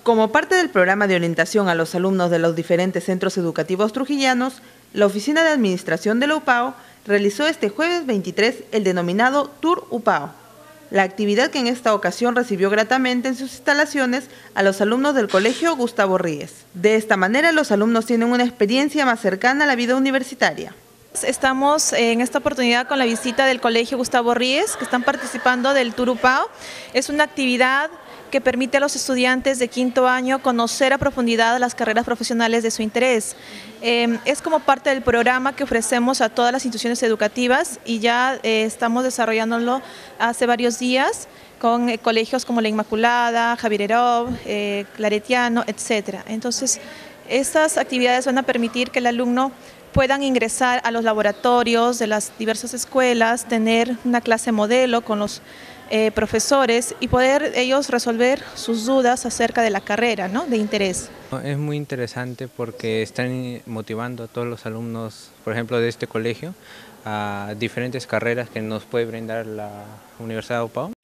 Como parte del programa de orientación a los alumnos de los diferentes centros educativos trujillanos, la Oficina de Administración de la UPAO realizó este jueves 23 el denominado Tour UPAO. La actividad que en esta ocasión recibió gratamente en sus instalaciones a los alumnos del Colegio Gustavo Ríez. De esta manera, los alumnos tienen una experiencia más cercana a la vida universitaria. Estamos en esta oportunidad con la visita del Colegio Gustavo Ríez, que están participando del Tour UPAO. Es una actividad que permite a los estudiantes de quinto año conocer a profundidad las carreras profesionales de su interés. Es como parte del programa que ofrecemos a todas las instituciones educativas y ya estamos desarrollándolo hace varios días con colegios como La Inmaculada, Javier Herov, Claretiano, etc. Entonces, estas actividades van a permitir que el alumno puedan ingresar a los laboratorios de las diversas escuelas, tener una clase modelo con los profesores y poder ellos resolver sus dudas acerca de la carrera, ¿no?, de interés. Es muy interesante porque están motivando a todos los alumnos, por ejemplo, de este colegio, a diferentes carreras que nos puede brindar la Universidad de UPAO.